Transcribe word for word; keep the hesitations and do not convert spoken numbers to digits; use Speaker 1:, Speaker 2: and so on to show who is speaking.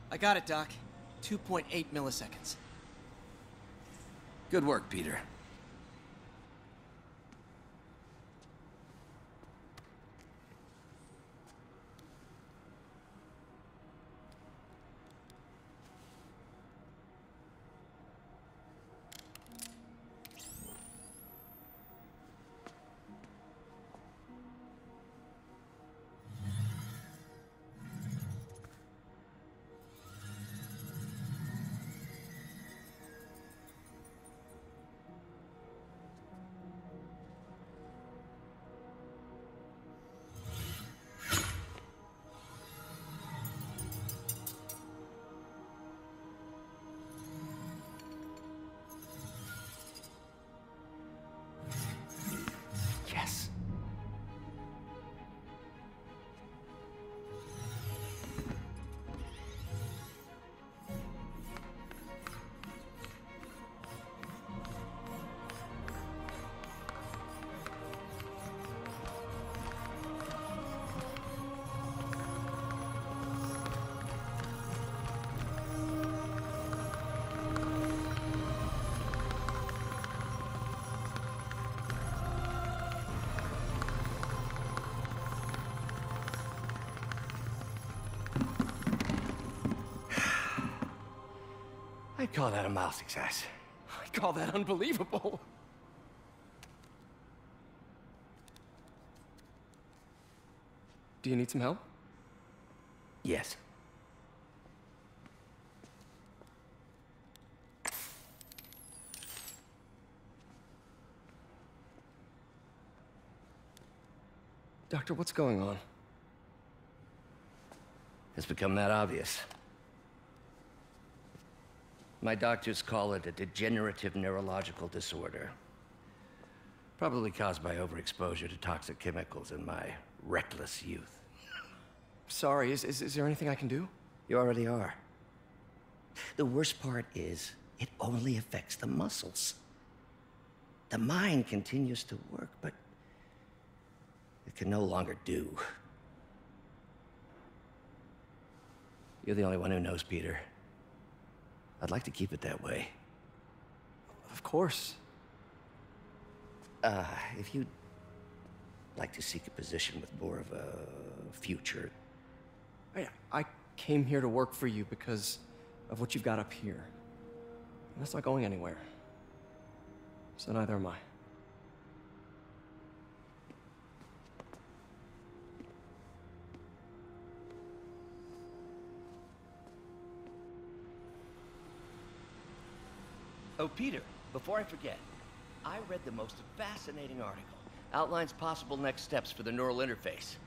Speaker 1: I got it, Doc. two point eight milliseconds.
Speaker 2: Good work, Peter.
Speaker 1: Yes.
Speaker 2: I'd call that a mild success.
Speaker 1: I call that unbelievable. Do you need some help?
Speaker 2: Yes.
Speaker 1: Doctor, what's going on?
Speaker 2: It's become that obvious. My doctors call it a degenerative neurological disorder. Probably caused by overexposure to toxic chemicals in my reckless youth.
Speaker 1: Sorry, is, is, is there anything I can do?
Speaker 2: You already are. The worst part is, it only affects the muscles. The mind continues to work, but it can no longer do. You're the only one who knows, Peter. I'd like to keep it that way.
Speaker 1: Of course.
Speaker 2: Uh, if you'd like to seek a position with more of a future.
Speaker 1: I, I came here to work for you because of what you've got up here. And that's not going anywhere. So neither am I.
Speaker 2: Oh, Peter, before I forget, I read the most fascinating article. Outlines possible next steps for the neural interface.